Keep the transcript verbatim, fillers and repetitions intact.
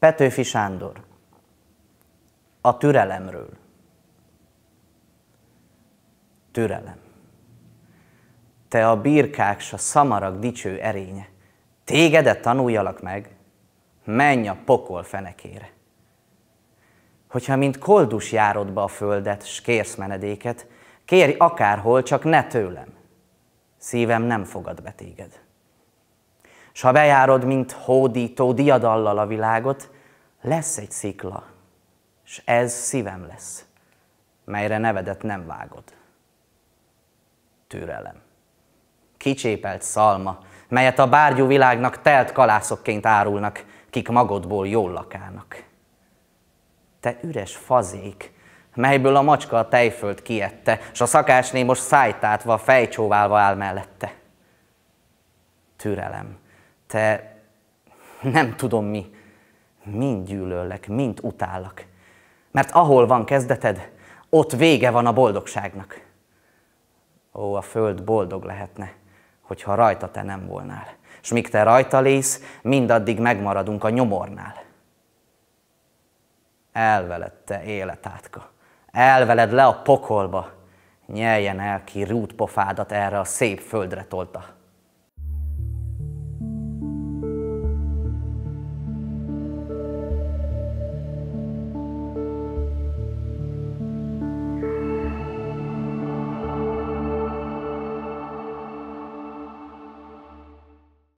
Petőfi Sándor, a türelemről. Türelem. Te a birkák s a szamarak dicső erénye, tégedet tanuljalak meg, menj a pokol fenekére. Hogyha mint koldus járod be a földet, s kérsz menedéket, kérj akárhol, csak ne tőlem. Szívem nem fogad be téged. S ha bejárod, mint hódító diadallal a világot, lesz egy szikla, s ez szívem lesz, melyre nevedet nem vágod. Türelem. Kicsépelt szalma, melyet a bárgyú világnak telt kalászokként árulnak, kik magodból jól lakálnak. Te üres fazék, melyből a macska a tejföld kiette, s a szakácsné most szájtátva, fejcsóválva áll mellette. Türelem, te nem tudom mi, mind gyűlöllek, mind utállak, mert ahol van kezdeted, ott vége van a boldogságnak. Ó, a föld boldog lehetne, hogyha rajta te nem volnál, s míg te rajta lész, mindaddig megmaradunk a nyomornál. Elveled, te életátka, elveled le a pokolba, nyeljen el ki rút pofádat erre a szép földre tolta.